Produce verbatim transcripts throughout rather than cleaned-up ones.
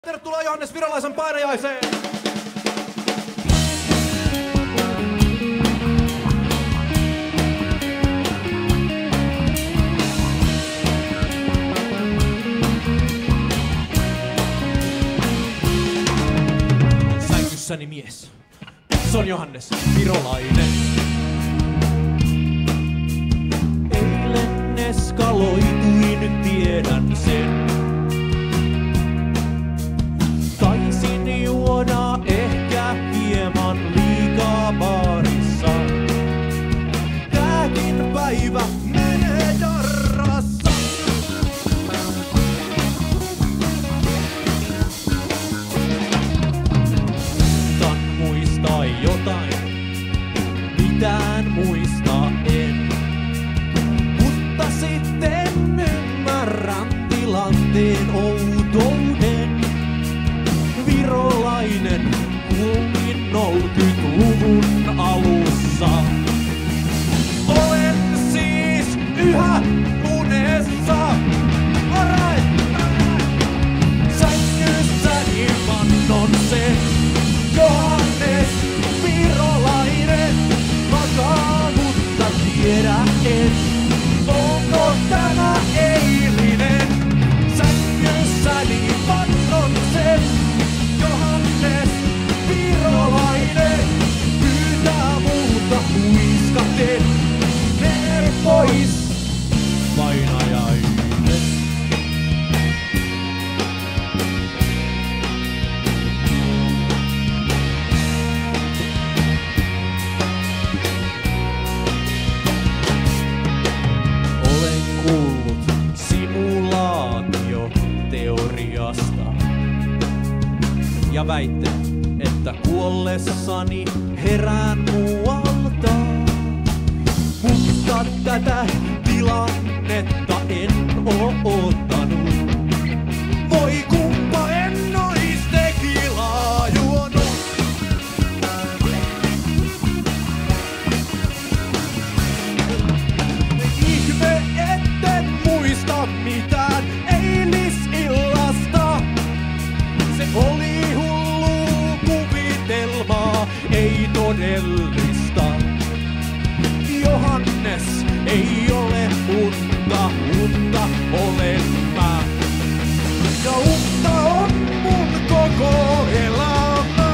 Tervetuloa Johannes Virolaisen painajaiseen! Sängyssäni mies. Se on Johannes Virolainen. Eilen eskaloitui, nyt tiedän sen. Taisin juoda ehkä hieman liikaa baarissa. Tääkin päivä menee darrassa. Tan muistaa jotain, mitään muista en. Mutta sitten ymmärrän tilanteen outouden. Virolainen kuulin kolmekymmentäluvun alussa. Olen siis yhä unessa. Alright! Sängyssäni vannon sen. Johannes Virolainen makaa, mutta tiedä en. Onko tämä eilinen? Sängysäni vannon sen. Johannes Virolainen pyytää muuta huiskaten. Mene pois, painajainen. Olen kuullut simulaatioteoriasta ja väittän, että kuollessani herään muualta. Mutta tätä tilannetta en oo ottanut. Voi kumpa en ois tekilaa juonut. Ihme etten muista mitään eilisillasta. Se oli ei todellista. Johannes ei ole unta, unta olen mä. Ja unta on mun koko elämä.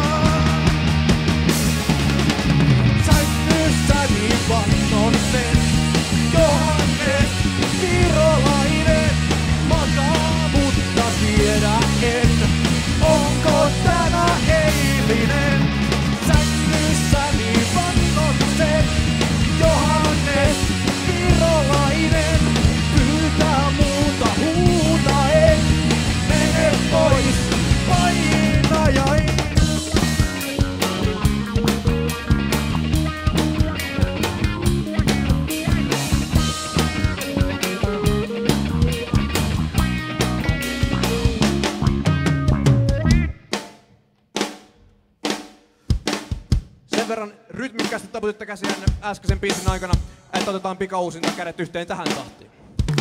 Sängyssäni vannon sen. Johannes Virolainen makaa, mutta tiedä en. Onko tämä eilinen? Sängyssäni vannon sen. Johannes Virolainen pyytää muuta huutaen. Mene pois, painajain. Sen verran rytmikkäästi taputitte käsiänne äskeisen biisin aikana, että otetaan pikauusinta kädet yhteen tähän tahtiin.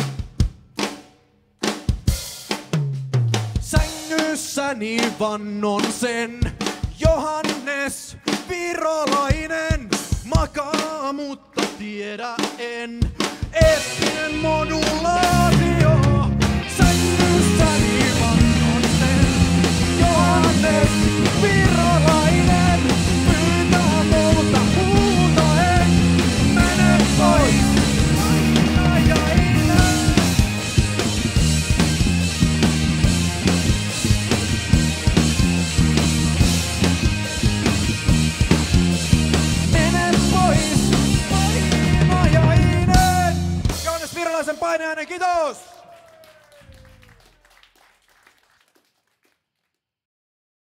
Sängyssäni vannon sen. Johannes Virolainen makaa, mutta tiedä en. Eeppinen modulaatio. Sängyssäni vannon sen. Johannes Virolainen pyytää muuta huutaen. Mene pois, painajainen. Mene pois, painajainen. Johannes Virolaisen painajainen, kiitos!